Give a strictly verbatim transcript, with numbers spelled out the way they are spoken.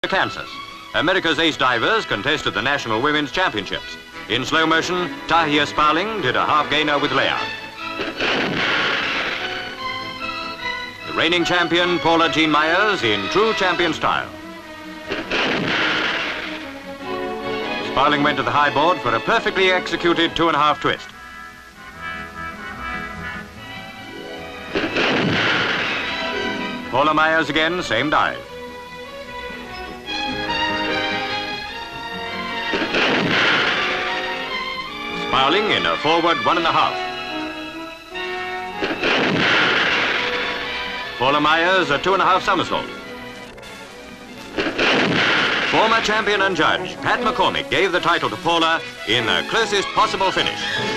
Kansas. America's ace divers contested the National Women's Championships. In slow motion, Takeia Sparling did a half gainer with layout. The reigning champion, Paula Meyers, in true champion style. Sparling went to the high board for a perfectly executed two and a half twist. Paula Meyers again, same dive. Sparling in a forward one and a half. Paula Meyers, a two and a half somersault. Former champion and judge, Pat McCormick, gave the title to Paula in the closest possible finish.